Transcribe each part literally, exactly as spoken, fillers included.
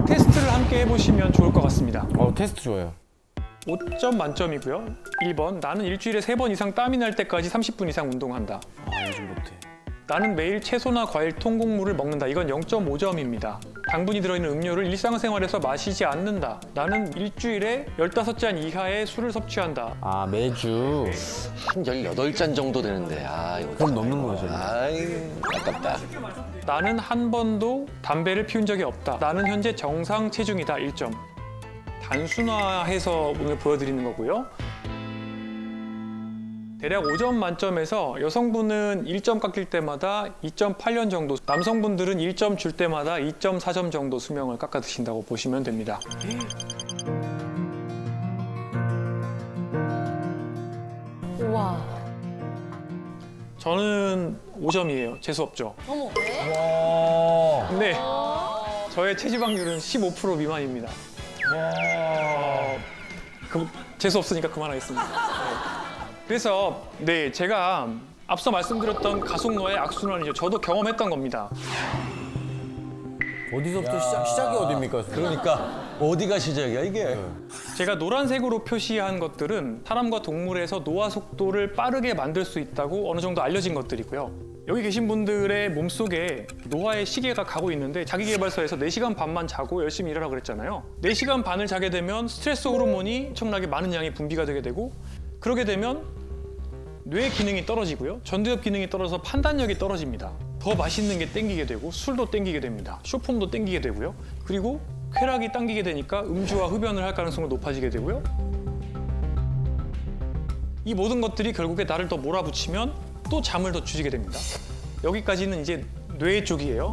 테스트를 함께 해보시면 좋을 것 같습니다. 어, 테스트 좋아요. 오 점 만점이고요. 일 번, 나는 일주일에 세 번 이상 땀이 날 때까지 삼십 분 이상 운동한다. 아, 요즘 못해. 나는 매일 채소나 과일, 통곡물을 먹는다. 이건 영 점 오 점입니다. 당분이 들어있는 음료를 일상생활에서 마시지 않는다. 나는 일주일에 열다섯 잔 이하의 술을 섭취한다. 아, 매주. 한 열여덟 잔 정도 되는데 아 이거 그럼 넘는 거죠. 아이 아깝다. 나는 한 번도 담배를 피운 적이 없다. 나는 현재 정상 체중이다. 일 점. 단순화해서 오늘 보여드리는 거고요. 대략 오 점 만점에서 여성분은 일 점 깎일 때마다 이 점 팔 년 정도, 남성분들은 일 점 줄 때마다 이 점 사 점 정도 수명을 깎아 드신다고 보시면 됩니다. 우와. 저는 오 점이에요. 재수 없죠. 어머. 와. 근데 저의 체지방률은 십오 퍼센트 미만입니다. 어, 그, 재수 없으니까 그만하겠습니다. 네. 그래서 네 제가 앞서 말씀드렸던 가속노화의 악순환이죠. 저도 경험했던 겁니다. 어디서부터 시작, 시작이 어딥니까? 그러니까 어디가 시작이야 이게? 제가 노란색으로 표시한 것들은 사람과 동물에서 노화 속도를 빠르게 만들 수 있다고 어느 정도 알려진 것들이고요. 여기 계신 분들의 몸속에 노화의 시계가 가고 있는데 자기계발서에서 네 시간 반만 자고 열심히 일하라고 그랬잖아요. 네 시간 반을 자게 되면 스트레스 호르몬이 엄청나게 많은 양이 분비가 되게 되고 그러게 되면 뇌 기능이 떨어지고요. 전두엽 기능이 떨어져서 판단력이 떨어집니다. 더 맛있는 게 땡기게 되고 술도 땡기게 됩니다. 쇼폼도 땡기게 되고요. 그리고 쾌락이 당기게 되니까 음주와 흡연을 할 가능성이 높아지게 되고요. 이 모든 것들이 결국에 나를 더 몰아붙이면 또 잠을 더 주지게 됩니다. 여기까지는 이제 뇌 쪽이에요.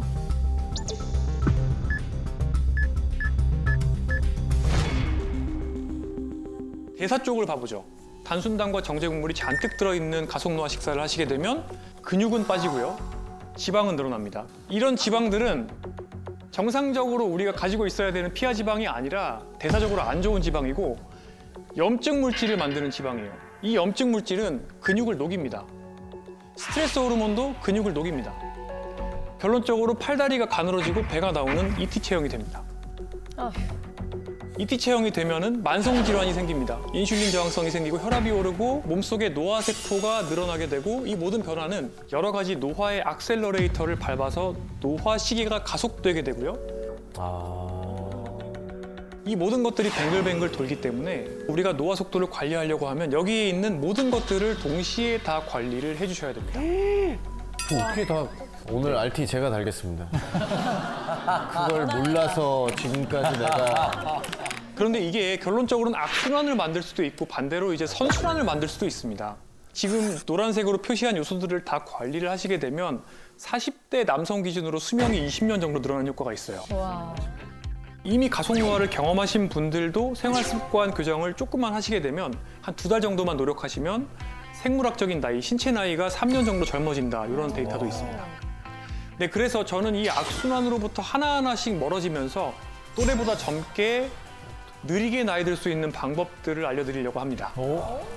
대사 쪽을 봐보죠. 단순당과 정제국물이 잔뜩 들어있는 가속노화 식사를 하시게 되면 근육은 빠지고요. 지방은 늘어납니다. 이런 지방들은 정상적으로 우리가 가지고 있어야 되는 피하 지방이 아니라 대사적으로 안 좋은 지방이고 염증 물질을 만드는 지방이에요. 이 염증 물질은 근육을 녹입니다. 스트레스 호르몬도 근육을 녹입니다. 결론적으로 팔다리가 가늘어지고 배가 나오는 이티 체형이 됩니다. 아휴. 이티 체형이 되면은 만성 질환이 생깁니다. 인슐린 저항성이 생기고 혈압이 오르고 몸속에 노화 세포가 늘어나게 되고 이 모든 변화는 여러 가지 노화의 액셀러레이터를 밟아서 노화 시기가 가속되게 되고요. 아. 이 모든 것들이 뱅글뱅글 돌기 때문에 우리가 노화 속도를 관리하려고 하면 여기에 있는 모든 것들을 동시에 다 관리를 해주셔야 됩니다. 어떻게 다 오늘 알티 제가 달겠습니다. 그걸 몰라서 지금까지 내가 그런데 이게 결론적으로는 악순환을 만들 수도 있고 반대로 이제 선순환을 만들 수도 있습니다. 지금 노란색으로 표시한 요소들을 다 관리를 하시게 되면 사십 대 남성 기준으로 수명이 이십 년 정도 늘어나는 효과가 있어요. 와. 이미 가속노화를 경험하신 분들도 생활습관 교정을 조금만 하시게 되면 한 두 달 정도만 노력하시면 생물학적인 나이, 신체 나이가 삼 년 정도 젊어진다 이런 데이터도 있습니다. 네, 그래서 저는 이 악순환으로부터 하나하나씩 멀어지면서 또래보다 젊게 느리게 나이 들 수 있는 방법들을 알려드리려고 합니다. 어?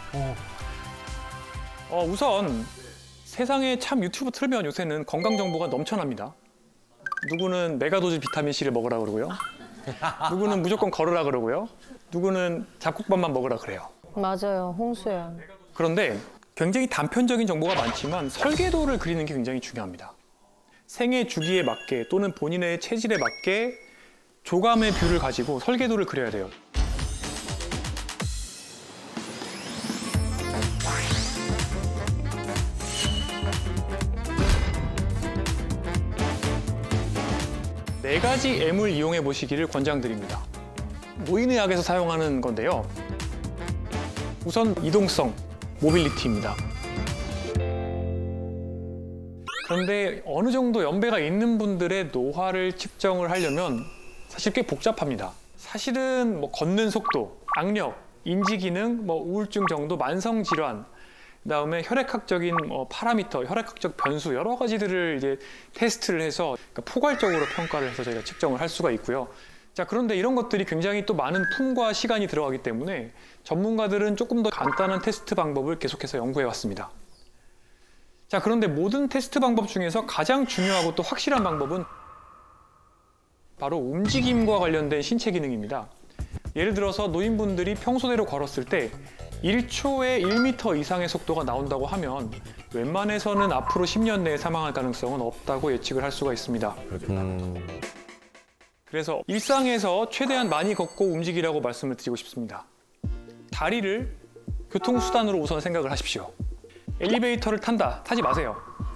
어, 우선 세상에 참 유튜브 틀면 요새는 건강 정보가 넘쳐납니다. 누구는 메가도즈 비타민C를 먹으라 그러고요. 누구는 무조건 걸으라 그러고요. 누구는 잡곡밥만 먹으라 그래요. 맞아요. 홍수야. 그런데 굉장히 단편적인 정보가 많지만 설계도를 그리는 게 굉장히 중요합니다. 생애 주기에 맞게 또는 본인의 체질에 맞게 조감의 뷰를 가지고 설계도를 그려야 돼요. 네 가지 M을 이용해 보시기를 권장드립니다. 노인의학에서 사용하는 건데요. 우선 이동성, 모빌리티입니다. 그런데 어느 정도 연배가 있는 분들의 노화를 측정을 하려면 사실 꽤 복잡합니다. 사실은 뭐 걷는 속도, 악력, 인지 기능, 뭐 우울증 정도, 만성 질환, 그다음에 혈액학적인 뭐 파라미터, 혈액학적 변수 여러 가지들을 이제 테스트를 해서 그러니까 포괄적으로 평가를 해서 저희가 측정을 할 수가 있고요. 자, 그런데 이런 것들이 굉장히 또 많은 품과 시간이 들어가기 때문에 전문가들은 조금 더 간단한 테스트 방법을 계속해서 연구해 왔습니다. 자, 그런데 모든 테스트 방법 중에서 가장 중요하고 또 확실한 방법은 바로 움직임과 관련된 신체 기능입니다. 예를 들어서 노인분들이 평소대로 걸었을 때 일 초에 일 미터 이상의 속도가 나온다고 하면 웬만해서는 앞으로 십 년 내에 사망할 가능성은 없다고 예측을 할 수가 있습니다. 음. 그래서 일상에서 최대한 많이 걷고 움직이라고 말씀을 드리고 싶습니다. 다리를 교통수단으로 우선 생각을 하십시오. 엘리베이터를 탄다, 타지 마세요.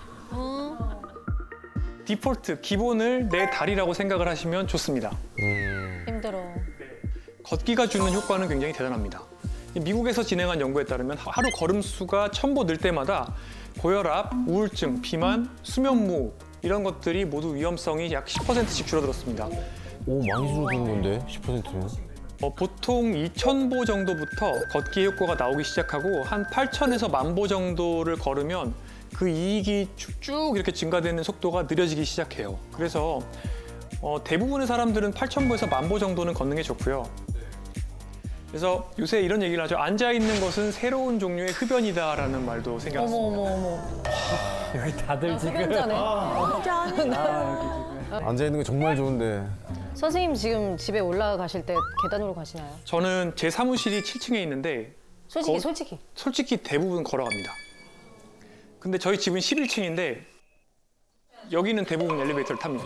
디폴트, 기본을 내 다리라고 생각을 하시면 좋습니다. 음. 힘들어. 걷기가 주는 효과는 굉장히 대단합니다. 미국에서 진행한 연구에 따르면 하루 걸음수가 천 보 늘 때마다 고혈압, 우울증, 비만, 수면무호 이런 것들이 모두 위험성이 약 십 퍼센트씩 줄어들었습니다. 오, 많이 줄어드는 건데, 십 퍼센트면. 어, 보통 이천 보 정도부터 걷기 효과가 나오기 시작하고 한 팔천에서 만 보 정도를 걸으면 그 이익이 쭉쭉 이렇게 증가되는 속도가 느려지기 시작해요. 그래서 어, 대부분의 사람들은 팔천 보에서 만 보 정도는 걷는 게 좋고요. 그래서 요새 이런 얘기를 하죠. 앉아있는 것은 새로운 종류의 흡연이다라는 말도 어머 생겨났습니다. 어머 어머. 여기 다들 지금 흡연자네. 앉아있는 게 정말 좋은데. 선생님 지금 집에 올라가실 때 계단으로 가시나요? 저는 제 사무실이 칠 층에 있는데 솔직히 거- 솔직히. 솔직히 대부분 걸어갑니다. 근데 저희 집은 십일 층인데 여기는 대부분 엘리베이터를 탑니다.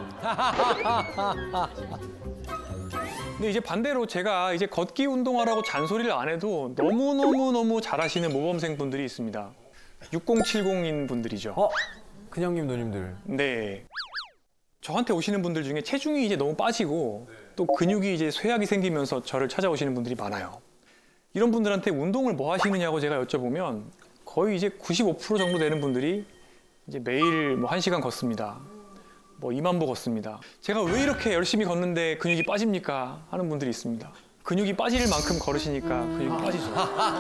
근데 이제 반대로 제가 이제 걷기 운동하라고 잔소리를 안 해도 너무너무너무 잘하시는 모범생 분들이 있습니다. 육공칠공인 분들이죠. 어? 큰형님, 누님들. 네. 저한테 오시는 분들 중에 체중이 이제 너무 빠지고 또 근육이 이제 쇠약이 생기면서 저를 찾아오시는 분들이 많아요. 이런 분들한테 운동을 뭐 하시느냐고 제가 여쭤보면 거의 이제 구십오 퍼센트 정도 되는 분들이 이제 매일 뭐 한 시간 걷습니다. 뭐 이만 보 걷습니다. 제가 왜 이렇게 열심히 걷는데 근육이 빠집니까? 하는 분들이 있습니다. 근육이 빠질 만큼 걸으시니까 근육이 빠지죠.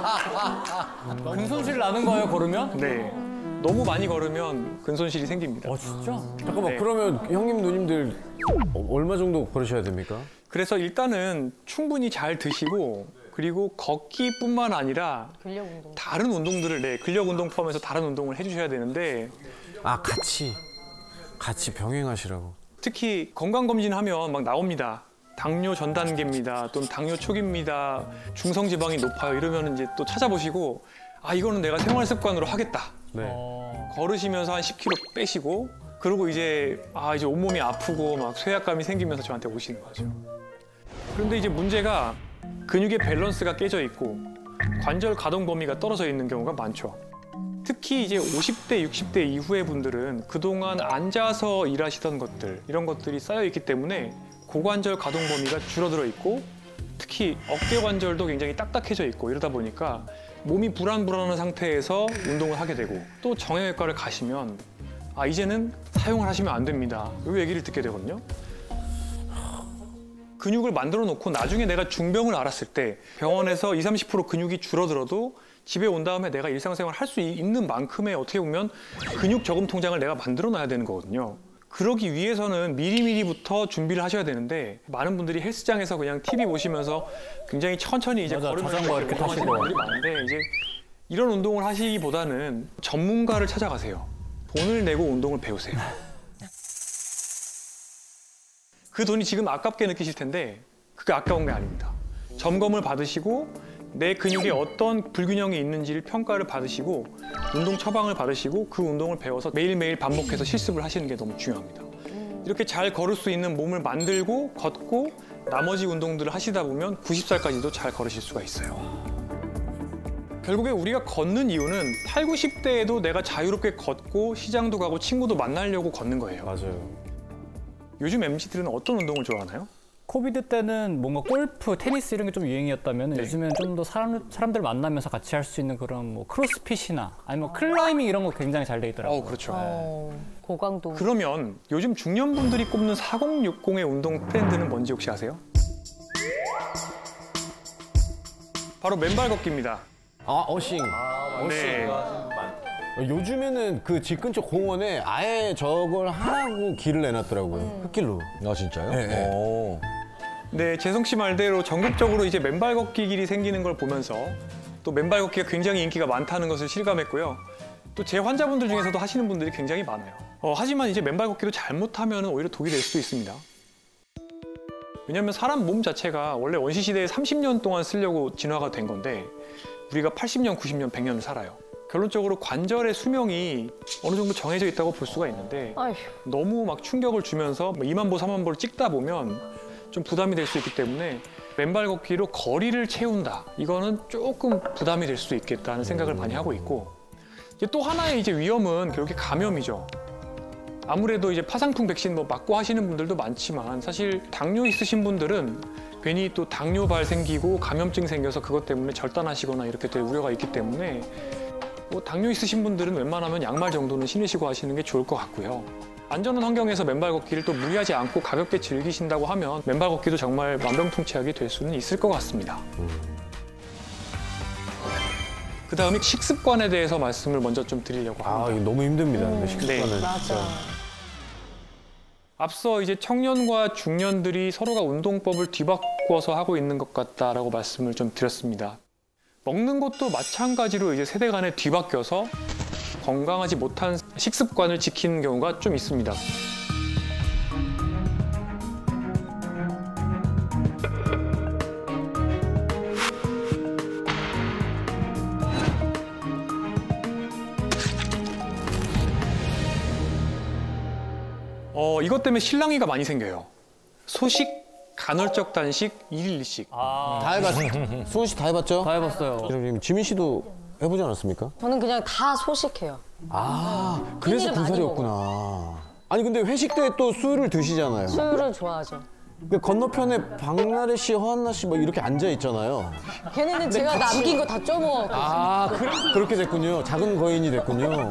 근손실 나는 거예요, 걸으면? 네. 너무 많이 걸으면 근손실이 생깁니다. 어, 진짜? 잠깐만, 네. 그러면 형님, 누님들 어, 얼마 정도 걸으셔야 됩니까? 그래서 일단은 충분히 잘 드시고 그리고 걷기뿐만 아니라 근력 운동. 다른 운동들을 네, 근력 운동 포함해서 다른 운동을 해주셔야 되는데 아, 같이. 같이 병행하시라고. 특히 건강검진하면 막 나옵니다. 당뇨 전 단계입니다. 또는 당뇨 초기입니다. 중성지방이 높아요. 이러면 이제 또 찾아보시고 아 이거는 내가 생활 습관으로 하겠다. 네. 어... 걸으시면서 한 십 킬로그램 빼시고 그리고 이제 아 이제 온몸이 아프고 막 쇠약감이 생기면서 저한테 오시는 거죠. 그런데 이제 문제가 근육의 밸런스가 깨져 있고 관절 가동 범위가 떨어져 있는 경우가 많죠. 특히 이제 오십 대, 육십 대 이후의 분들은 그동안 앉아서 일하시던 것들 이런 것들이 쌓여 있기 때문에 고관절 가동 범위가 줄어들어 있고 특히 어깨 관절도 굉장히 딱딱해져 있고 이러다 보니까 몸이 불안불안한 상태에서 운동을 하게 되고 또 정형외과를 가시면 아 이제는 사용을 하시면 안 됩니다. 이 얘기를 듣게 되거든요. 근육을 만들어 놓고 나중에 내가 중병을 알았을 때 병원에서 이십, 삼십 퍼센트 근육이 줄어들어도 집에 온 다음에 내가 일상생활 할 수 있는 만큼의 어떻게 보면 근육 저금 통장을 내가 만들어 놔야 되는 거거든요. 그러기 위해서는 미리미리부터 준비를 하셔야 되는데 많은 분들이 헬스장에서 그냥 티비 보시면서 굉장히 천천히 이제 맞아, 걸으면서 자전거 이렇게 운동하시는 타시고. 분들이 많은데 이제 이런 운동을 하시기보다는 전문가를 찾아가세요. 돈을 내고 운동을 배우세요. 그 돈이 지금 아깝게 느끼실 텐데 그게 아까운 게 아닙니다. 점검을 받으시고 내 근육에 어떤 불균형이 있는지를 평가를 받으시고 운동 처방을 받으시고 그 운동을 배워서 매일매일 반복해서 실습을 하시는 게 너무 중요합니다. 이렇게 잘 걸을 수 있는 몸을 만들고 걷고 나머지 운동들을 하시다 보면 구십 살까지도 잘 걸으실 수가 있어요. 결국에 우리가 걷는 이유는 팔, 구십 대에도 내가 자유롭게 걷고 시장도 가고 친구도 만나려고 걷는 거예요. 맞아요. 요즘 엠지들은 어떤 운동을 좋아하나요? 코비드 때는 뭔가 골프, 테니스 이런 게 좀 유행이었다면 네. 요즘엔 좀 더 사람, 사람들 만나면서 같이 할 수 있는 그런 뭐 크로스핏이나 아니면 클라이밍 이런 거 굉장히 잘 돼 있더라고요. 어, 그렇죠. 어, 고강도. 그러면 요즘 중년분들이 꼽는 사공육공의 운동 트렌드는 뭔지 혹시 아세요? 바로 맨발 걷기입니다. 아, 어싱. 네. 요즘에는 그 집 근처 공원에 아예 저걸 하라고 길을 내놨더라고요. 흙길로. 아 진짜요? 네, 네. 오. 네, 재성 씨 말대로 전국적으로 이제 맨발 걷기 길이 생기는 걸 보면서 또 맨발 걷기가 굉장히 인기가 많다는 것을 실감했고요. 또 제 환자분들 중에서도 하시는 분들이 굉장히 많아요. 어, 하지만 이제 맨발 걷기도 잘못하면 오히려 독이 될 수도 있습니다. 왜냐하면 사람 몸 자체가 원래 원시 시대에 삼십 년 동안 쓰려고 진화가 된 건데 우리가 팔십 년, 구십 년, 백 년을 살아요. 결론적으로 관절의 수명이 어느 정도 정해져 있다고 볼 수가 있는데 아휴. 너무 막 충격을 주면서 이만 보, 삼만 보를 찍다 보면 좀 부담이 될 수 있기 때문에 맨발 걷기로 거리를 채운다. 이거는 조금 부담이 될 수 있겠다는 생각을 많이 하고 있고 이제 또 하나의 이제 위험은 결국에 감염이죠. 아무래도 이제 파상풍 백신 뭐 맞고 하시는 분들도 많지만 사실 당뇨 있으신 분들은 괜히 또 당뇨발 생기고 감염증 생겨서 그것 때문에 절단하시거나 이렇게 될 우려가 있기 때문에 뭐 당뇨 있으신 분들은 웬만하면 양말 정도는 신으시고 하시는 게 좋을 것 같고요. 안전한 환경에서 맨발 걷기를 또 무리하지 않고 가볍게 즐기신다고 하면 맨발 걷기도 정말 만병통치약이 될 수는 있을 것 같습니다. 그 다음에 식습관에 대해서 말씀을 먼저 좀 드리려고 아, 합니다. 이거 너무 힘듭니다. 근데 식습관은. 네. 맞아. 앞서 이제 청년과 중년들이 서로가 운동법을 뒤바꿔서 하고 있는 것 같다라고 말씀을 좀 드렸습니다. 먹는 것도 마찬가지로 이제 세대 간에 뒤바뀌어서 건강하지 못한 식습관을 지키는 경우가 좀 있습니다. 어, 이것 때문에 실랑이가 많이 생겨요. 소식, 간헐적 단식, 일일 이식. 아, 다 해봤어. 수호 씨 다 해봤죠? 다 해봤어요. 지금 지민 씨도 해보지 않았습니까? 저는 그냥 다 소식해요. 아, 그래서 끼니를 많이 군살이었구나. 아니 근데 회식 때 또 술을 드시잖아요. 술을 좋아하죠. 그 건너편에 박나래 씨, 허한나 씨 뭐 이렇게 앉아 있잖아요. 걔네는 제가 남긴 거 다 쪼먹었고. 아, 그래? 그렇게 됐군요. 작은 거인이 됐군요.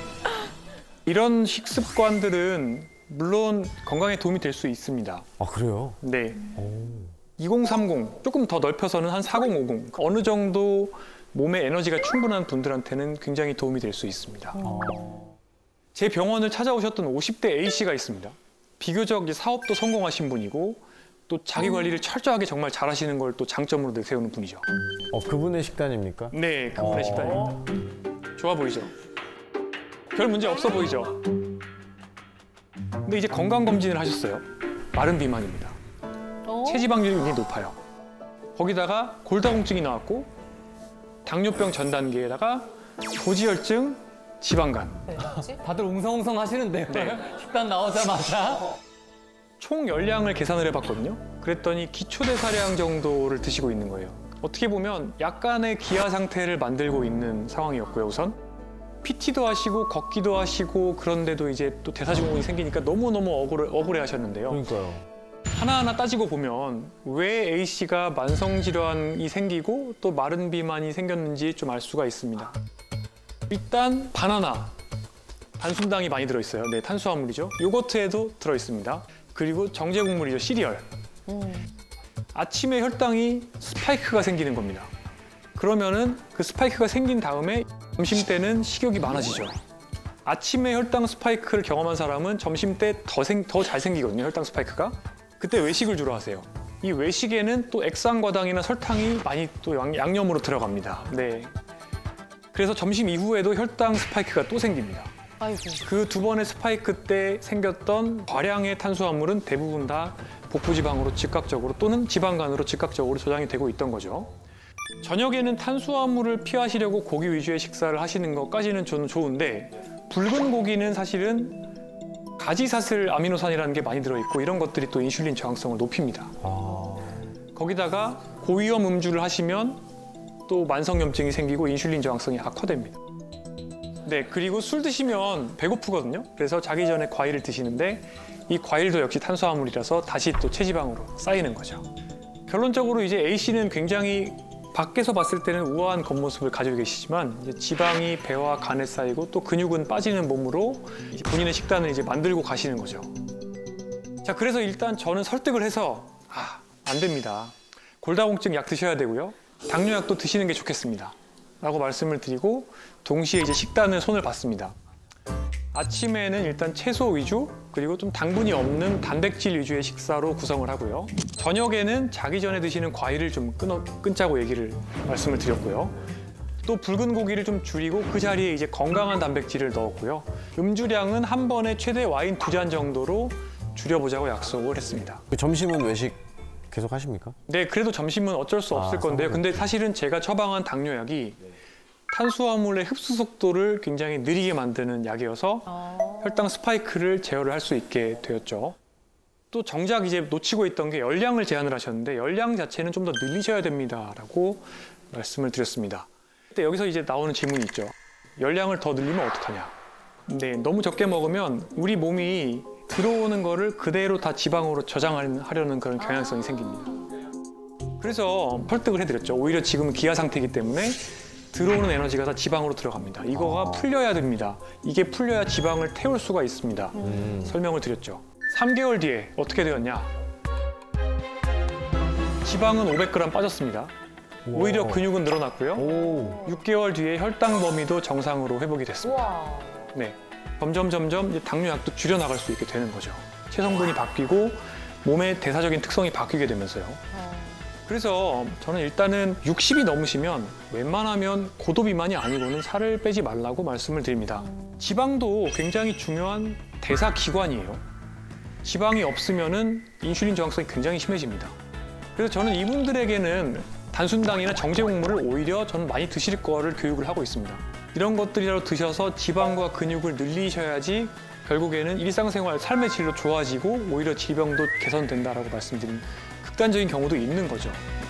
이런 식습관들은 물론 건강에 도움이 될 수 있습니다. 아, 그래요? 네. 이공삼공, 조금 더 넓혀서는 한 사공오공. 어느 정도 몸에 에너지가 충분한 분들한테는 굉장히 도움이 될 수 있습니다. 제 병원을 찾아오셨던 오십 대 A씨가 있습니다. 비교적 이제 사업도 성공하신 분이고 또 자기 관리를 철저하게 정말 잘하시는 걸 또 장점으로 내세우는 분이죠. 어, 그분의 식단입니까? 네, 그분의 식단입니다. 좋아 보이죠? 별 문제 없어 보이죠? 근데 이제 건강검진을 하셨어요. 마른 비만입니다. 어? 체지방률이 굉장히 높아요. 거기다가 골다공증이 나왔고 당뇨병 전 단계에다가 고지혈증, 지방간. 다들 웅성웅성 하시는데요. 네. 식단 나오자마자. 총 열량을 계산을 해봤거든요. 그랬더니 기초대사량 정도를 드시고 있는 거예요. 어떻게 보면 약간의 기아 상태를 만들고 있는 상황이었고요, 우선. 피티도 하시고 걷기도 하시고 그런데도 이제 또 대사증후군이 생기니까 너무너무 억울해, 억울해 하셨는데요. 그러니까요. 하나하나 따지고 보면 왜 A씨가 만성질환이 생기고 또 마른 비만이 생겼는지 좀 알 수가 있습니다. 일단 바나나, 단순당이 많이 들어있어요. 네, 탄수화물이죠. 요거트에도 들어있습니다. 그리고 정제국물이죠, 시리얼. 아침에 혈당이 스파이크가 생기는 겁니다. 그러면은 그 스파이크가 생긴 다음에 점심 때는 식욕이 많아지죠. 아침에 혈당 스파이크를 경험한 사람은 점심 때 더 더 잘 생기거든요, 혈당 스파이크가. 그때 외식을 주로 하세요. 이 외식에는 또 액상과당이나 설탕이 많이 또 양, 양념으로 들어갑니다. 네. 그래서 점심 이후에도 혈당 스파이크가 또 생깁니다. 아이고. 그 두 번의 스파이크 때 생겼던 과량의 탄수화물은 대부분 다 복부지방으로 즉각적으로 또는 지방간으로 즉각적으로 저장이 되고 있던 거죠. 저녁에는 탄수화물을 피하시려고 고기 위주의 식사를 하시는 것까지는 저는 좋은데 붉은 고기는 사실은 가지사슬 아미노산이라는 게 많이 들어있고 이런 것들이 또 인슐린 저항성을 높입니다. 아... 거기다가 고위험 음주를 하시면 또 만성염증이 생기고 인슐린 저항성이 악화됩니다. 네, 그리고 술 드시면 배고프거든요. 그래서 자기 전에 과일을 드시는데 이 과일도 역시 탄수화물이라서 다시 또 체지방으로 쌓이는 거죠. 결론적으로 이제 A씨는 굉장히 밖에서 봤을 때는 우아한 겉모습을 가지고 계시지만 이제 지방이 배와 간에 쌓이고 또 근육은 빠지는 몸으로 이제 본인의 식단을 이제 만들고 가시는 거죠. 자, 그래서 일단 저는 설득을 해서 아, 안 됩니다. 골다공증 약 드셔야 되고요. 당뇨약도 드시는 게 좋겠습니다. 라고 말씀을 드리고 동시에 이제 식단을 손을 봤습니다. 아침에는 일단 채소 위주 그리고 좀 당분이 없는 단백질 위주의 식사로 구성을 하고요. 저녁에는 자기 전에 드시는 과일을 좀 끊어, 끊자고 얘기를 말씀을 드렸고요. 또 붉은 고기를 좀 줄이고 그 자리에 이제 건강한 단백질을 넣었고요. 음주량은 한 번에 최대 와인 두 잔 정도로 줄여보자고 약속을 했습니다. 점심은 외식 계속 하십니까? 네, 그래도 점심은 어쩔 수 없을 아, 건데요. 상관없죠. 근데 사실은 제가 처방한 당뇨약이 탄수화물의 흡수 속도를 굉장히 느리게 만드는 약이어서 혈당 스파이크를 제어를 할 수 있게 되었죠. 또 정작 이제 놓치고 있던 게 열량을 제한을 하셨는데 열량 자체는 좀 더 늘리셔야 됩니다라고 말씀을 드렸습니다. 근데 여기서 이제 나오는 질문이 있죠. 열량을 더 늘리면 어떡하냐? 네, 너무 적게 먹으면 우리 몸이 들어오는 거를 그대로 다 지방으로 저장하려는 그런 경향성이 생깁니다. 그래서 설득을 해드렸죠. 오히려 지금 기아 상태이기 때문에 들어오는 에너지가 다 지방으로 들어갑니다. 이거가 풀려야 됩니다. 이게 풀려야 지방을 태울 수가 있습니다. 음. 설명을 드렸죠. 삼 개월 뒤에 어떻게 되었냐? 지방은 오백 그램 빠졌습니다. 오히려 근육은 늘어났고요. 오. 육 개월 뒤에 혈당 범위도 정상으로 회복이 됐습니다. 와. 네, 점점 점점 이제 당뇨약도 줄여나갈 수 있게 되는 거죠. 체성분이 바뀌고 몸의 대사적인 특성이 바뀌게 되면서요. 그래서 저는 일단은 육십이 넘으시면 웬만하면 고도 비만이 아니고는 살을 빼지 말라고 말씀을 드립니다. 지방도 굉장히 중요한 대사 기관이에요. 지방이 없으면은 인슐린 저항성이 굉장히 심해집니다. 그래서 저는 이분들에게는 단순당이나 정제곡물을 오히려 저는 많이 드실 거를 교육을 하고 있습니다. 이런 것들이라도 드셔서 지방과 근육을 늘리셔야지 결국에는 일상생활 삶의 질도 좋아지고 오히려 질병도 개선된다라고 말씀드린 극단적인 경우도 있는 거죠.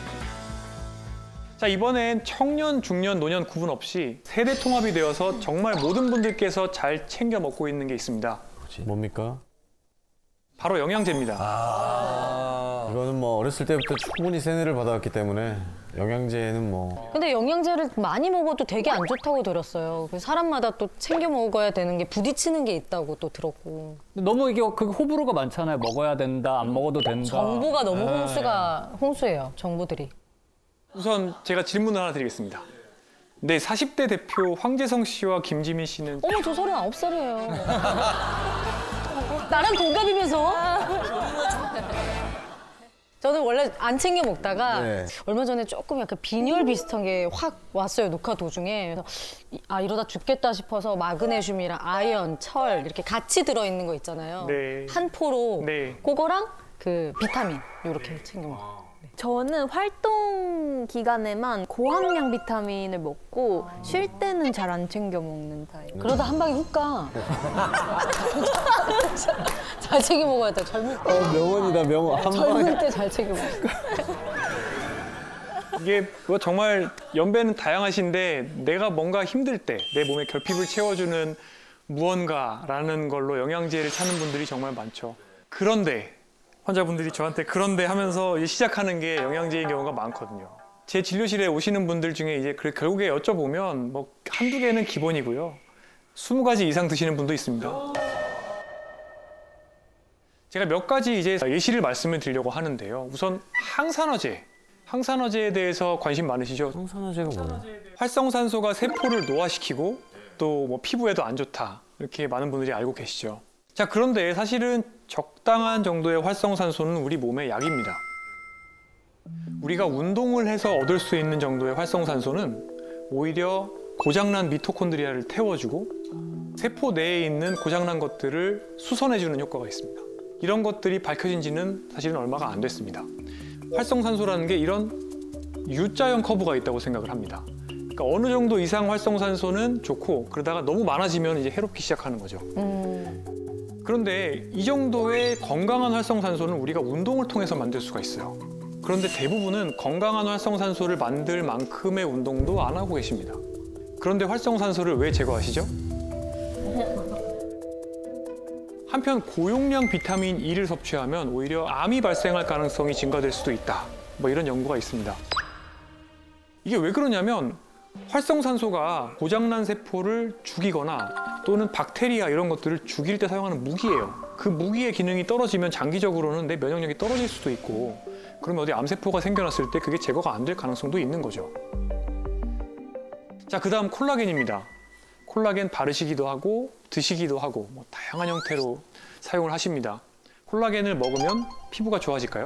자, 이번엔 청년, 중년, 노년 구분 없이 세대 통합이 되어서 정말 모든 분들께서 잘 챙겨 먹고 있는 게 있습니다. 뭡니까? 바로 영양제입니다. 이거는 뭐 어렸을 때부터 충분히 세뇌를 받아왔기 때문에 영양제는 뭐 근데 영양제를 많이 먹어도 되게 안 좋다고 들었어요. 그래서 사람마다 또 챙겨 먹어야 되는 게 부딪히는 게 있다고 또 들었고. 너무 이게 그 호불호가 많잖아요. 먹어야 된다, 안 먹어도 된다. 정보가 너무 홍수가 홍수예요. 정보들이. 우선 제가 질문을 하나 드리겠습니다. 네, 사십 대 대표 황재성 씨와 김지민 씨는 어머, 저 서른아홉 살이에요. 나랑 동갑이면서? 저는 원래 안 챙겨 먹다가 네. 얼마 전에 조금 약간 빈혈 비슷한 게 확 왔어요, 녹화 도중에. 그래서 이- 아, 이러다 죽겠다 싶어서 마그네슘이랑 아연, 철 이렇게 같이 들어있는 거 있잖아요. 네. 한 포로 네. 그거랑 그 비타민 이렇게 챙겨 먹어요. 저는 활동 기간에만 고함량 비타민을 먹고 쉴 때는 잘 안 챙겨 먹는 타입. 그러다 한 방에 훅 가. 잘 챙겨 먹어야 돼, 젊을 때. 어, 명언이다 명언. 한 방에 젊을 때 잘 챙겨 먹어. 이게 뭐 정말 연배는 다양하신데 내가 뭔가 힘들 때 내 몸에 결핍을 채워주는 무언가라는 걸로 영양제를 찾는 분들이 정말 많죠. 그런데 환자분들이 저한테 그런데 하면서 이제 시작하는 게 영양제인 경우가 많거든요. 제 진료실에 오시는 분들 중에 이제 그 결국에 여쭤보면 뭐 한두 개는 기본이고요. 스무 가지 이상 드시는 분도 있습니다. 제가 몇 가지 이제 예시를 말씀을 드리려고 하는데요. 우선 항산화제. 항산화제에 대해서 관심 많으시죠? 항산화제가 뭐예요? 활성산소가 세포를 노화시키고 또 뭐 피부에도 안 좋다. 이렇게 많은 분들이 알고 계시죠. 자, 그런데 사실은 적당한 정도의 활성산소는 우리 몸의 약입니다. 우리가 운동을 해서 얻을 수 있는 정도의 활성산소는 오히려 고장난 미토콘드리아를 태워주고 세포 내에 있는 고장난 것들을 수선해주는 효과가 있습니다. 이런 것들이 밝혀진 지는 사실은 얼마가 안 됐습니다. 활성산소라는 게 이런 U자형 커브가 있다고 생각을 합니다. 그러니까 어느 정도 이상 활성산소는 좋고 그러다가 너무 많아지면 이제 해롭기 시작하는 거죠. 음. 그런데 이 정도의 건강한 활성산소는 우리가 운동을 통해서 만들 수가 있어요. 그런데 대부분은 건강한 활성산소를 만들 만큼의 운동도 안 하고 계십니다. 그런데 활성산소를 왜 제거하시죠? 한편 고용량 비타민 E를 섭취하면 오히려 암이 발생할 가능성이 증가될 수도 있다. 뭐 이런 연구가 있습니다. 이게 왜 그러냐면 활성산소가 고장난 세포를 죽이거나 또는 박테리아 이런 것들을 죽일 때 사용하는 무기예요. 그 무기의 기능이 떨어지면 장기적으로는 내 면역력이 떨어질 수도 있고 그러면 어디 암세포가 생겨났을 때 그게 제거가 안 될 가능성도 있는 거죠. 자, 그 다음 콜라겐입니다. 콜라겐 바르시기도 하고 드시기도 하고 뭐 다양한 형태로 사용을 하십니다. 콜라겐을 먹으면 피부가 좋아질까요?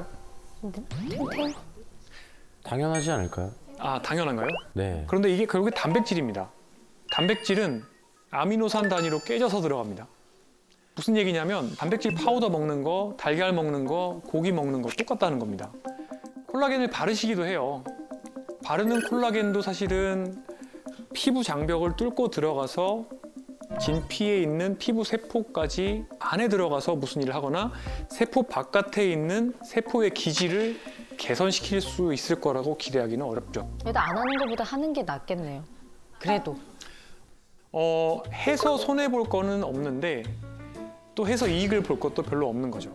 당연하지 않을까요? 아, 당연한가요? 네. 그런데 이게 결국에 단백질입니다. 단백질은 아미노산 단위로 깨져서 들어갑니다. 무슨 얘기냐면 단백질 파우더 먹는 거, 달걀 먹는 거, 고기 먹는 거 똑같다는 겁니다. 콜라겐을 바르시기도 해요. 바르는 콜라겐도 사실은 피부 장벽을 뚫고 들어가서 진피에 있는 피부 세포까지 안에 들어가서 무슨 일을 하거나 세포 바깥에 있는 세포의 기질을 개선시킬 수 있을 거라고 기대하기는 어렵죠. 그래도 안 하는 것보다 하는 게 낫겠네요. 그래도. 어, 해서 손해 볼 거는 없는데 또 해서 이익을 볼 것도 별로 없는 거죠.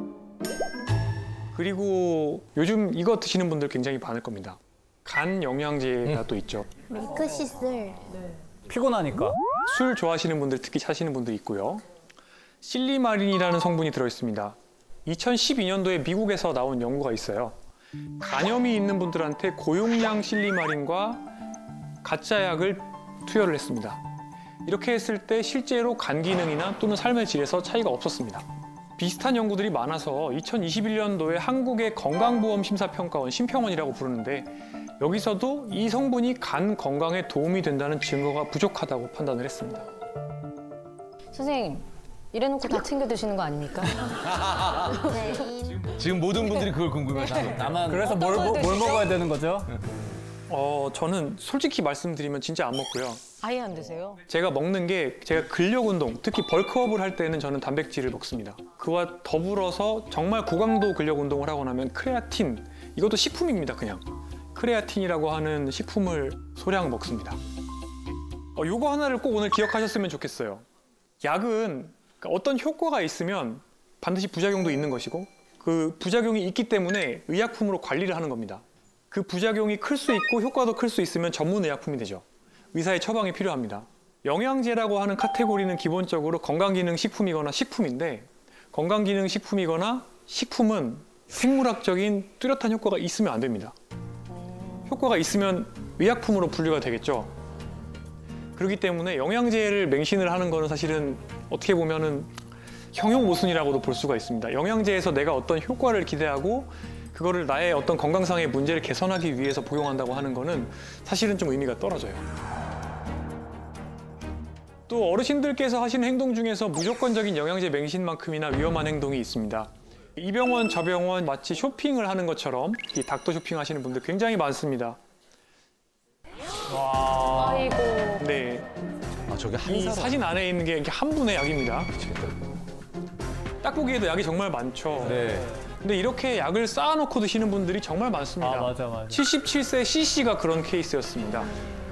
그리고 요즘 이거 드시는 분들 굉장히 많을 겁니다. 간 영양제가 또 있죠. 밀크시슬. 피곤하니까. 술 좋아하시는 분들 특히 사시는 분들 있고요. 실리마린이라는 성분이 들어있습니다. 이천십이 년도에 미국에서 나온 연구가 있어요. 간염이 있는 분들한테 고용량 실리마린과 가짜 약을 투여를 했습니다. 이렇게 했을 때 실제로 간 기능이나 또는 삶의 질에서 차이가 없었습니다. 비슷한 연구들이 많아서 이천이십일 년도에 한국의 건강보험심사평가원 심평원이라고 부르는데 여기서도 이 성분이 간 건강에 도움이 된다는 증거가 부족하다고 판단을 했습니다. 선생님, 이래놓고 다 챙겨 드시는 거 아닙니까? 지금 모든 분들이 그걸 궁금해하시죠. 나만 그래서 뭘, 뭐- 뭘 먹어야 되는 거죠? 어, 저는 솔직히 말씀드리면 진짜 안 먹고요. 아예 안 드세요? 제가 먹는 게 제가 근력 운동, 특히 벌크업을 할 때는 저는 단백질을 먹습니다. 그와 더불어서 정말 고강도 근력 운동을 하고 나면 크레아틴, 이것도 식품입니다, 그냥. 크레아틴이라고 하는 식품을 소량 먹습니다. 어, 요거 하나를 꼭 오늘 기억하셨으면 좋겠어요. 약은 어떤 효과가 있으면 반드시 부작용도 있는 것이고 그 부작용이 있기 때문에 의약품으로 관리를 하는 겁니다. 그 부작용이 클 수 있고 효과도 클 수 있으면 전문 의약품이 되죠. 의사의 처방이 필요합니다. 영양제라고 하는 카테고리는 기본적으로 건강기능식품이거나 식품인데 건강기능식품이거나 식품은 생물학적인 뚜렷한 효과가 있으면 안 됩니다. 효과가 있으면 의약품으로 분류가 되겠죠. 그렇기 때문에 영양제를 맹신을 하는 거는 사실은 어떻게 보면은 형용 모순이라고도 볼 수가 있습니다. 영양제에서 내가 어떤 효과를 기대하고 그거를 나의 어떤 건강상의 문제를 개선하기 위해서 복용한다고 하는 거는 사실은 좀 의미가 떨어져요. 또 어르신들께서 하시는 행동 중에서 무조건적인 영양제 맹신만큼이나 위험한 행동이 있습니다. 이 병원 저 병원 마치 쇼핑을 하는 것처럼 이 닥터 쇼핑 하시는 분들 굉장히 많습니다. 아이고. 네, 아, 저게 한 이 사람. 사진 안에 있는 게 이렇게 한 분의 약입니다. 딱 보기에도 약이 정말 많죠. 네. 근데 이렇게 약을 쌓아놓고 드시는 분들이 정말 많습니다. 아, 맞아, 맞아. 칠십칠 세 씨씨가 그런 케이스였습니다.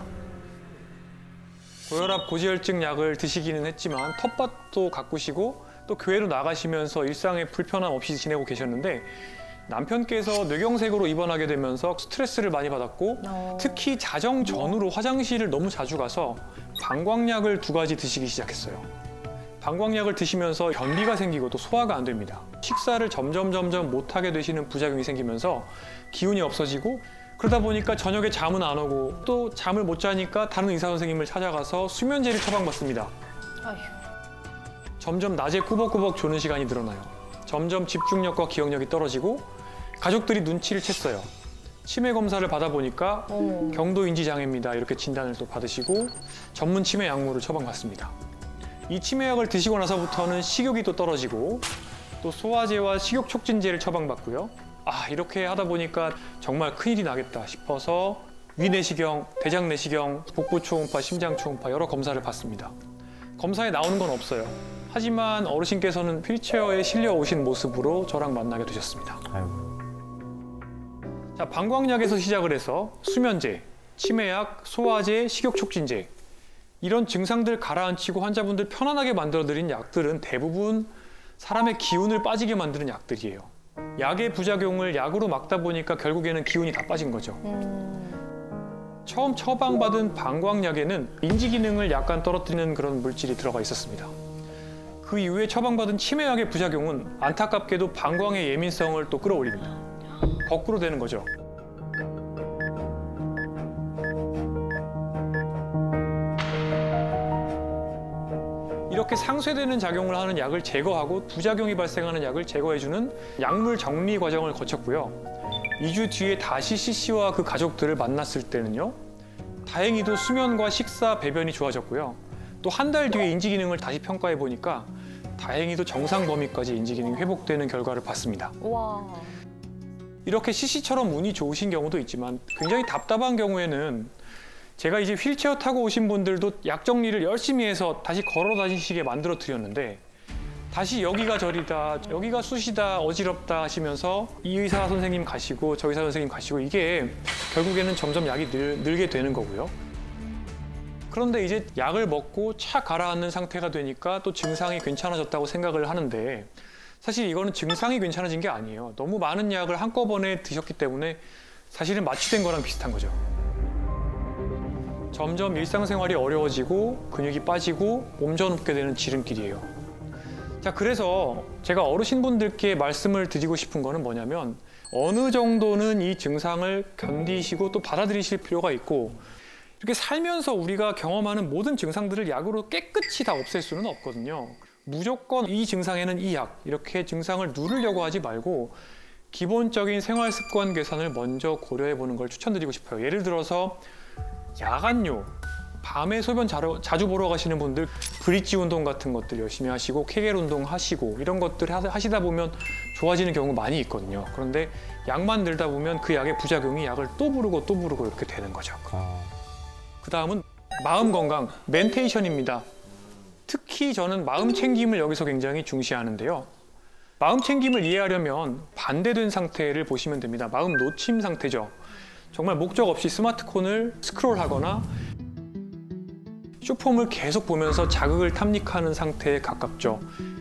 고혈압, 고지혈증 약을 드시기는 했지만 텃밭도 가꾸시고 또 교회로 나가시면서 일상에 불편함 없이 지내고 계셨는데 남편께서 뇌경색으로 입원하게 되면서 스트레스를 많이 받았고 어. 특히 자정 전후로 화장실을 너무 자주 가서 방광약을 두 가지 드시기 시작했어요. 방광약을 드시면서 변비가 생기고 또 소화가 안 됩니다. 식사를 점점 점점 못하게 되시는 부작용이 생기면서 기운이 없어지고 그러다 보니까 저녁에 잠은 안 오고 또 잠을 못 자니까 다른 의사 선생님을 찾아가서 수면제를 처방받습니다. 아휴. 점점 낮에 꾸벅꾸벅 조는 시간이 늘어나요. 점점 집중력과 기억력이 떨어지고 가족들이 눈치를 챘어요. 치매 검사를 받아보니까 어머. 경도인지 장애입니다. 이렇게 진단을 또 받으시고 전문 치매 약물을 처방받습니다. 이 치매약을 드시고 나서부터는 식욕이 또 떨어지고 또 소화제와 식욕 촉진제를 처방받고요. 아, 이렇게 하다 보니까 정말 큰일이 나겠다 싶어서 위내시경, 대장내시경, 복부 초음파, 심장 초음파 여러 검사를 받습니다. 검사에 나오는 건 없어요. 하지만 어르신께서는 휠체어에 실려 오신 모습으로 저랑 만나게 되셨습니다. 아이고. 자, 방광약에서 시작을 해서 수면제, 치매약, 소화제, 식욕 촉진제 이런 증상들 가라앉히고 환자분들 편안하게 만들어드린 약들은 대부분 사람의 기운을 빠지게 만드는 약들이에요. 약의 부작용을 약으로 막다 보니까 결국에는 기운이 다 빠진 거죠. 음. 처음 처방받은 방광약에는 인지 기능을 약간 떨어뜨리는 그런 물질이 들어가 있었습니다. 그 이후에 처방받은 치매약의 부작용은 안타깝게도 방광의 예민성을 또 끌어올립니다. 거꾸로 되는 거죠. 이렇게 상쇄되는 작용을 하는 약을 제거하고 부작용이 발생하는 약을 제거해주는 약물 정리 과정을 거쳤고요. 이 주 뒤에 다시 씨씨와 그 가족들을 만났을 때는요. 다행히도 수면과 식사, 배변이 좋아졌고요. 또 한 달 뒤에 인지 기능을 다시 평가해 보니까 다행히도 정상 범위까지 인지 기능이 회복되는 결과를 봤습니다. 와. 이렇게 씨씨처럼 운이 좋으신 경우도 있지만 굉장히 답답한 경우에는 제가 이제 휠체어 타고 오신 분들도 약 정리를 열심히 해서 다시 걸어 다니시게 만들어 드렸는데 다시 여기가 저리다, 여기가 쑤시다, 어지럽다 하시면서 이 의사 선생님 가시고 저 의사 선생님 가시고 이게 결국에는 점점 약이 늘, 늘게 되는 거고요. 그런데 이제 약을 먹고 차 가라앉는 상태가 되니까 또 증상이 괜찮아졌다고 생각을 하는데 사실 이거는 증상이 괜찮아진 게 아니에요. 너무 많은 약을 한꺼번에 드셨기 때문에 사실은 마취된 거랑 비슷한 거죠. 점점 일상생활이 어려워지고 근육이 빠지고 몸져눕게 되는 지름길이에요. 자, 그래서 제가 어르신분들께 말씀을 드리고 싶은 거는 뭐냐면 어느 정도는 이 증상을 견디시고 또 받아들이실 필요가 있고 이렇게 살면서 우리가 경험하는 모든 증상들을 약으로 깨끗이 다 없앨 수는 없거든요. 무조건 이 증상에는 이 약, 이렇게 증상을 누르려고 하지 말고 기본적인 생활 습관 개선을 먼저 고려해 보는 걸 추천드리고 싶어요. 예를 들어서 야간요, 밤에 소변 자러, 자주 보러 가시는 분들 브릿지 운동 같은 것들 열심히 하시고 케겔 운동 하시고 이런 것들 하시다 보면 좋아지는 경우 많이 있거든요. 그런데 약만 들다 보면 그 약의 부작용이 약을 또 부르고 또 부르고 이렇게 되는 거죠. 그 다음은 마음 건강, 멘테이션입니다. 특히 저는 마음 챙김을 여기서 굉장히 중시하는데요. 마음 챙김을 이해하려면 반대된 상태를 보시면 됩니다. 마음 놓침 상태죠. 정말 목적 없이 스마트폰을 스크롤하거나 쇼폼을 계속 보면서 자극을 탐닉하는 상태에 가깝죠.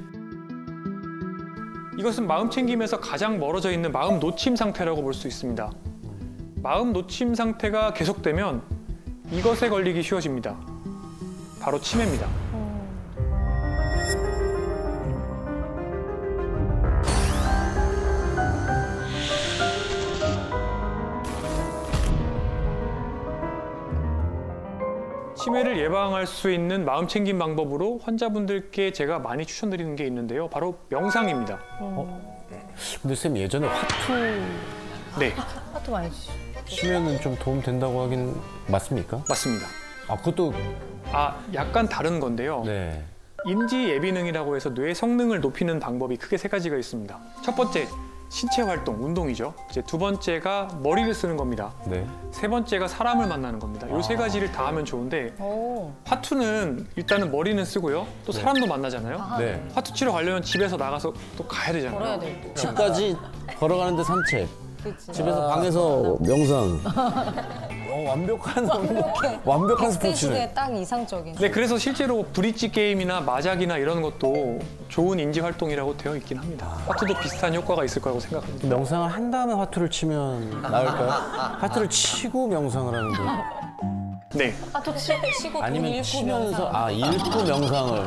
이것은 마음 챙김에서 가장 멀어져 있는 마음 놓침 상태라고 볼 수 있습니다. 마음 놓침 상태가 계속되면 이것에 걸리기 쉬워집니다. 바로 치매입니다. 치매를 예방할 수 있는 마음 챙김 방법으로 환자분들께 제가 많이 추천드리는 게 있는데요. 바로 명상입니다. 어? 근데 쌤 예전에 화투 네, 하도 많이 주시죠. 치면은 좀 도움 된다고 하긴 맞습니까? 맞습니다. 아 그것도 아, 약간 다른 건데요. 네. 인지 예비능이라고 해서 뇌 성능을 높이는 방법이 크게 세 가지가 있습니다. 첫 번째, 신체 활동, 운동이죠. 이제 두 번째가 머리를 쓰는 겁니다. 네. 세 번째가 사람을 만나는 겁니다. 이 세 가지를 다 하면 좋은데 오. 화투는 일단은 머리는 쓰고요. 또 사람도 만나잖아요. 네. 화투 치러 가려면 집에서 나가서 또 가야 되잖아요. 걸어야 돼. 집까지 걸어가는데 산책. 그치. 집에서 방에서 명상. 어, 완벽한 완벽한 백 세 스포츠네. 시대에 딱 이상적인. 네, 그래서 실제로 브릿지 게임이나 마작이나 이런 것도 좋은 인지 활동이라고 되어 있긴 합니다. 화투도 비슷한 효과가 있을 거라고 생각합니다. 명상을 한 다음에 화투를 치면 나을까요? 화투를 치고 명상을 하는 거. 아, 네, 또 치, 치고 돈 아니면 잃고 치면서 명상. 아 읽고 명상을.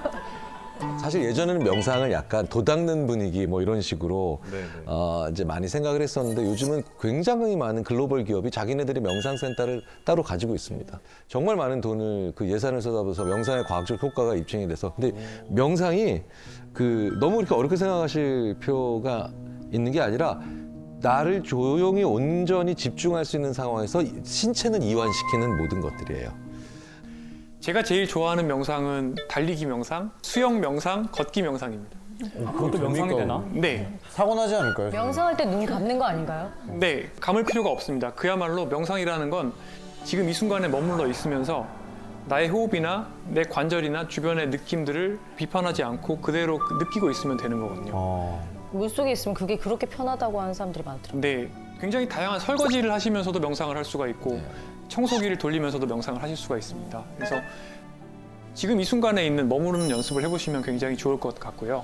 사실 예전에는 명상을 약간 도닦는 분위기 뭐 이런 식으로 어, 이제 많이 생각을 했었는데 요즘은 굉장히 많은 글로벌 기업이 자기네들이 명상센터를 따로 가지고 있습니다. 정말 많은 돈을 그 예산을 쏟아부어서 명상의 과학적 효과가 입증이 돼서 근데 명상이 그 너무 이렇게 어렵게 생각하실 필요가 있는 게 아니라 나를 조용히 온전히 집중할 수 있는 상황에서 신체는 이완시키는 모든 것들이에요. 제가 제일 좋아하는 명상은 달리기 명상, 수영 명상, 걷기 명상입니다. 그것도 명상이 되나? 네, 사고 나지 않을까요? 명상할 때 눈 감는 거 아닌가요? 네, 감을 필요가 없습니다. 그야말로 명상이라는 건 지금 이 순간에 머물러 있으면서 나의 호흡이나 내 관절이나 주변의 느낌들을 비판하지 않고 그대로 느끼고 있으면 되는 거거든요. 어. 물속에 있으면 그게 그렇게 편하다고 하는 사람들이 많더라고요. 네, 굉장히 다양한 설거지를 하시면서도 명상을 할 수가 있고 청소기를 돌리면서도 명상을 하실 수가 있습니다. 그래서 지금 이 순간에 있는 머무르는 연습을 해보시면 굉장히 좋을 것 같고요.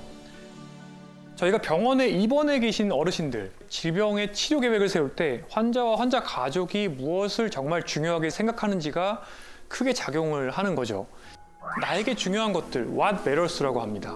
저희가 병원에 입원해 계신 어르신들, 질병의 치료 계획을 세울 때 환자와 환자 가족이 무엇을 정말 중요하게 생각하는지가 크게 작용을 하는 거죠. 나에게 중요한 것들, what matters라고 합니다.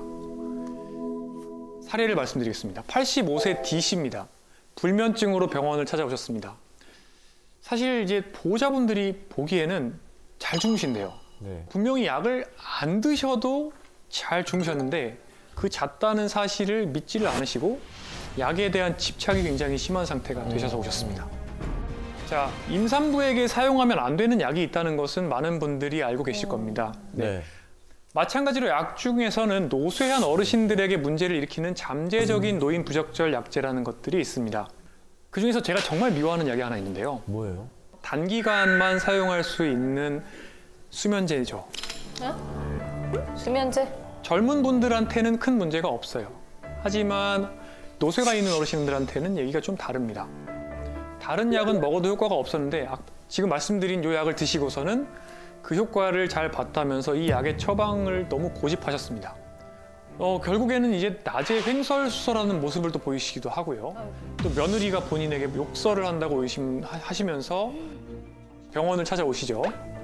사례를 말씀드리겠습니다. 팔십오 세 D씨입니다. 불면증으로 병원을 찾아오셨습니다. 사실 이제 보호자분들이 보기에는 잘 주무신대요. 네. 분명히 약을 안 드셔도 잘 주무셨는데 그 잤다는 사실을 믿지를 않으시고 약에 대한 집착이 굉장히 심한 상태가 되셔서 오셨습니다. 자, 임산부에게 사용하면 안 되는 약이 있다는 것은 많은 분들이 알고 계실 겁니다. 네. 마찬가지로 약 중에서는 노쇠한 어르신들에게 문제를 일으키는 잠재적인 노인 부적절 약제라는 것들이 있습니다. 그중에서 제가 정말 미워하는 약이 하나 있는데요. 뭐예요? 단기간만 사용할 수 있는 수면제죠. 수면제? 젊은 분들한테는 큰 문제가 없어요. 하지만 노쇠가 있는 어르신들한테는 얘기가 좀 다릅니다. 다른 약은 먹어도 효과가 없었는데 지금 말씀드린 이 약을 드시고서는 그 효과를 잘 봤다면서 이 약의 처방을 너무 고집하셨습니다. 어, 결국에는 이제 낮에 횡설수설하는 모습을 또 보이시기도 하고요. 또 며느리가 본인에게 욕설을 한다고 의심하시면서 병원을 찾아오시죠.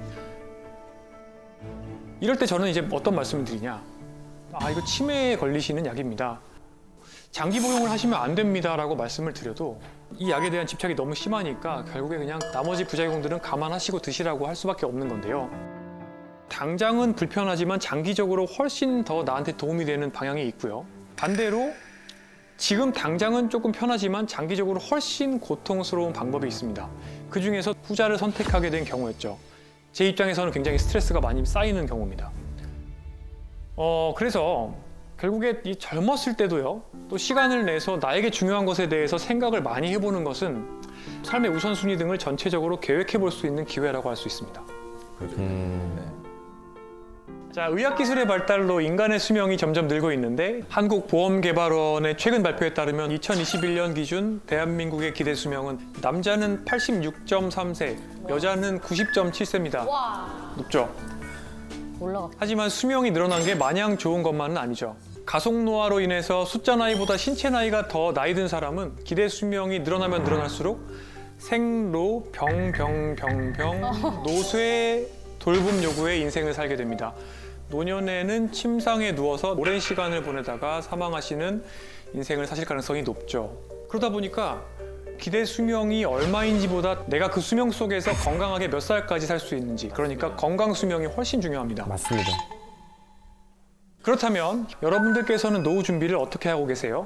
이럴 때 저는 이제 어떤 말씀을 드리냐. 아, 이거 치매에 걸리시는 약입니다. 장기 복용을 하시면 안 됩니다라고 말씀을 드려도 이 약에 대한 집착이 너무 심하니까 결국에 그냥 나머지 부작용들은 감안하시고 드시라고 할 수밖에 없는 건데요. 당장은 불편하지만 장기적으로 훨씬 더 나한테 도움이 되는 방향이 있고요. 반대로 지금 당장은 조금 편하지만 장기적으로 훨씬 고통스러운 방법이 있습니다. 그중에서 후자를 선택하게 된 경우였죠. 제 입장에서는 굉장히 스트레스가 많이 쌓이는 경우입니다. 어, 그래서 결국에 이 젊었을 때도요, 또 시간을 내서 나에게 중요한 것에 대해서 생각을 많이 해보는 것은 삶의 우선순위 등을 전체적으로 계획해 볼 수 있는 기회라고 할 수 있습니다. 음. 네. 자, 의학기술의 발달로 인간의 수명이 점점 늘고 있는데 한국보험개발원의 최근 발표에 따르면 이천이십일 년 기준 대한민국의 기대 수명은 남자는 팔십육 점 삼 세, 여자는 구십 점 칠 세입니다. 높죠? 올라갔다. 하지만 수명이 늘어난 게 마냥 좋은 것만은 아니죠. 가속노화로 인해서 숫자 나이보다 신체 나이가 더 나이 든 사람은 기대 수명이 늘어나면 늘어날수록 생로, 병, 병, 병, 병, 노쇠, 돌봄 요구의 인생을 살게 됩니다. 노년에는 침상에 누워서 오랜 시간을 보내다가 사망하시는 인생을 사실 가능성이 높죠. 그러다 보니까 기대 수명이 얼마인지보다 내가 그 수명 속에서 건강하게 몇 살까지 살 수 있는지, 그러니까 건강 수명이 훨씬 중요합니다. 맞습니다. 그렇다면 여러분들께서는 노후 준비를 어떻게 하고 계세요?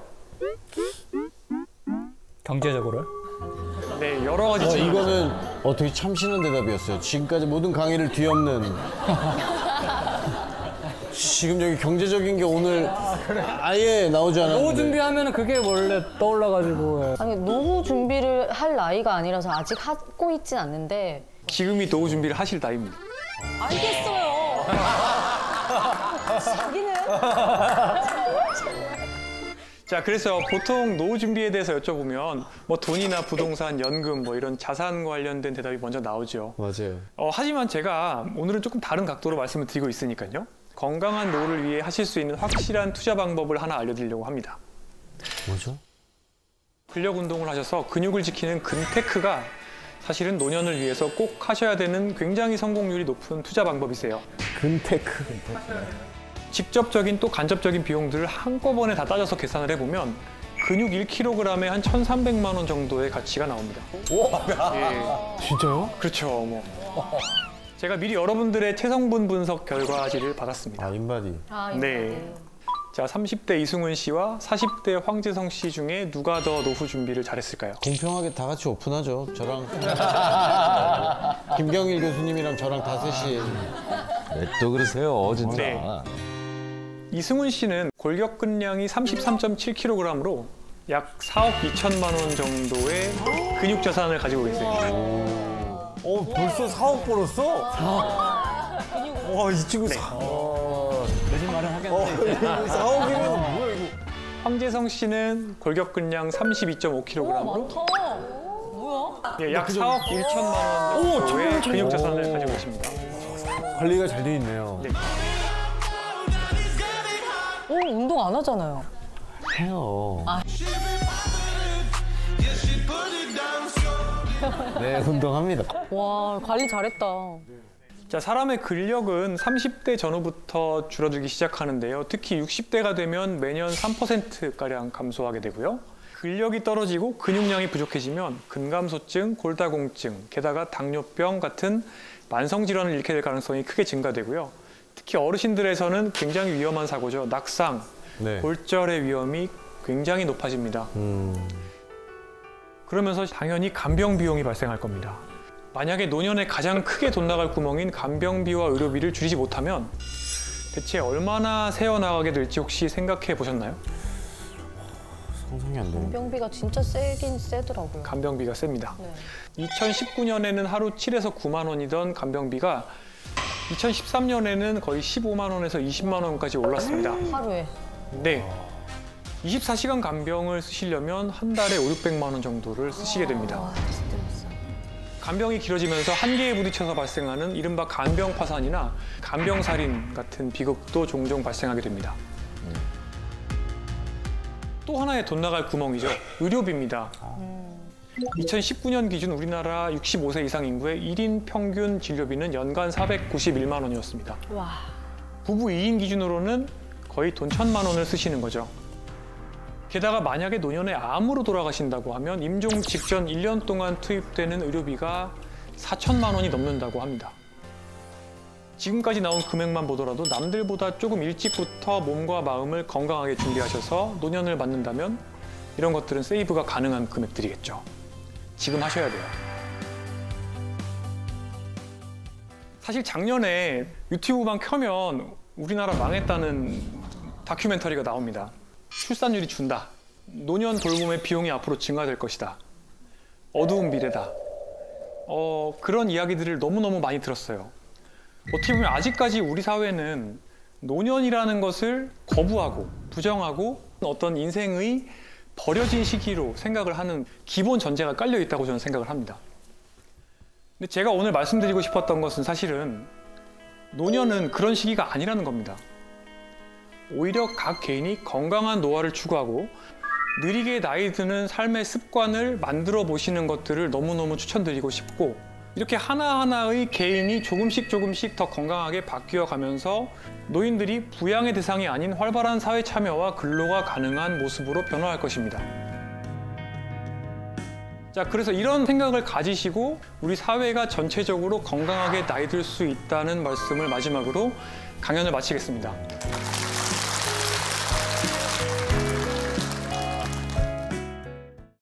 경제적으로요? 네, 여러 가지 어, 질문. 이거는 어떻게 참신한 대답이었어요. 지금까지 모든 강의를 뒤엎는. 지금 여기 경제적인 게 오늘 아예 나오지 않았는데. 노후 준비하면 그게 원래 떠올라가지고. 아니, 노후 준비를 할 나이가 아니라서 아직 하고 있진 않는데. 지금이 노후 준비를 하실 나이입니다. 알겠어요. 자기는? 자, 그래서 보통 노후 준비에 대해서 여쭤보면 뭐 돈이나 부동산, 연금 뭐 이런 자산 관련된 대답이 먼저 나오죠. 맞아요. 어, 하지만 제가 오늘은 조금 다른 각도로 말씀을 드리고 있으니까요. 건강한 노후를 위해 하실 수 있는 확실한 투자 방법을 하나 알려드리려고 합니다. 뭐죠? 근력 운동을 하셔서 근육을 지키는 근테크가 사실은 노년을 위해서 꼭 하셔야 되는 굉장히 성공률이 높은 투자 방법이세요. 근테크. 직접적인 또 간접적인 비용들을 한꺼번에 다 따져서 계산을 해보면 근육 일 킬로그램에 한 천삼백만 원 정도의 가치가 나옵니다. 예, 진짜요? 그렇죠. 뭐. 제가 미리 여러분들의 체성분 분석 결과지를 받았습니다. 아, 인바디. 아, 네. 자, 삼십 대 이승훈 씨와 사십 대 황재성 씨 중에 누가 더 노후 준비를 잘했을까요? 공평하게 다 같이 오픈하죠. 저랑 김경일 교수님이랑 저랑 다 셋이. 왜 또 그러세요, 진짜. 네. 이승훈 씨는 골격근량이 삼십삼 점 칠 킬로그램으로 약 사억 이천만 원 정도의 근육 자산을 가지고 계세요. 어, 벌써 사억 벌었어? 와, 이 친구 사... 내집 마련하겠네. 사억이면 뭐야, 이거. 황재성 씨는 골격근량 삼십이 점 오 킬로그램으로 예, 약 사억 일천만 원 정도의 근육 자산을 가지고 계십니다. 관리가 잘 돼 있네요. 네. 오, 운동 안 하잖아요. 해요. 네, 운동합니다. 와, 관리 잘했다. 자, 사람의 근력은 삼십 대 전후부터 줄어들기 시작하는데요. 특히 육십 대가 되면 매년 삼 퍼센트가량 감소하게 되고요. 근력이 떨어지고 근육량이 부족해지면 근감소증, 골다공증, 게다가 당뇨병 같은 만성질환을 잃게 될 가능성이 크게 증가되고요. 특히 어르신들에서는 굉장히 위험한 사고죠. 낙상, 네. 골절의 위험이 굉장히 높아집니다. 음. 그러면서 당연히 간병 비용이 발생할 겁니다. 만약에 노년에 가장 크게 돈 나갈 구멍인 간병비와 의료비를 줄이지 못하면 대체 얼마나 새어나가게 될지 혹시 생각해 보셨나요? 상상이 안 되는. 병비가 진짜 세긴 세더라고요. 간병비가 셉니다. 네. 이천십구 년에는 하루 칠에서 구만 원이던 간병비가 이천십삼 년에는 거의 십오만 원에서 이십만 원까지 올랐습니다. 하루에. 네. 이십사 시간 간병을 쓰시려면 한 달에 오육백만 원 정도를 쓰시게 됩니다. 와, 진짜 비싸. 간병이 길어지면서 한계에 부딪혀서 발생하는 이른바 간병 파산이나 간병 살인 같은 비극도 종종 발생하게 됩니다. 또 하나의 돈 나갈 구멍이죠. 의료비입니다. 이천십구 년 기준 우리나라 육십오 세 이상 인구의 일 인 평균 진료비는 연간 사백구십일만 원이었습니다. 와. 부부 이 인 기준으로는 거의 돈 천만 원을 쓰시는 거죠. 게다가 만약에 노년에 암으로 돌아가신다고 하면 임종 직전 일 년 동안 투입되는 의료비가 사천만 원이 넘는다고 합니다. 지금까지 나온 금액만 보더라도 남들보다 조금 일찍부터 몸과 마음을 건강하게 준비하셔서 노년을 맞는다면 이런 것들은 세이브가 가능한 금액들이겠죠. 지금 하셔야 돼요. 사실 작년에 유튜브만 켜면 우리나라 망했다는 다큐멘터리가 나옵니다. 출산율이 준다. 노년 돌봄의 비용이 앞으로 증가될 것이다. 어두운 미래다. 어, 그런 이야기들을 너무너무 많이 들었어요. 어떻게 보면 아직까지 우리 사회는 노년이라는 것을 거부하고 부정하고 어떤 인생의 버려진 시기로 생각을 하는 기본 전제가 깔려 있다고 저는 생각을 합니다. 근데 제가 오늘 말씀드리고 싶었던 것은 사실은 노년은 그런 시기가 아니라는 겁니다. 오히려 각 개인이 건강한 노화를 추구하고 느리게 나이 드는 삶의 습관을 만들어 보시는 것들을 너무너무 추천드리고 싶고 이렇게 하나하나의 개인이 조금씩 조금씩 더 건강하게 바뀌어 가면서 노인들이 부양의 대상이 아닌 활발한 사회 참여와 근로가 가능한 모습으로 변화할 것입니다. 자, 그래서 이런 생각을 가지시고 우리 사회가 전체적으로 건강하게 나이 들 수 있다는 말씀을 마지막으로 강연을 마치겠습니다.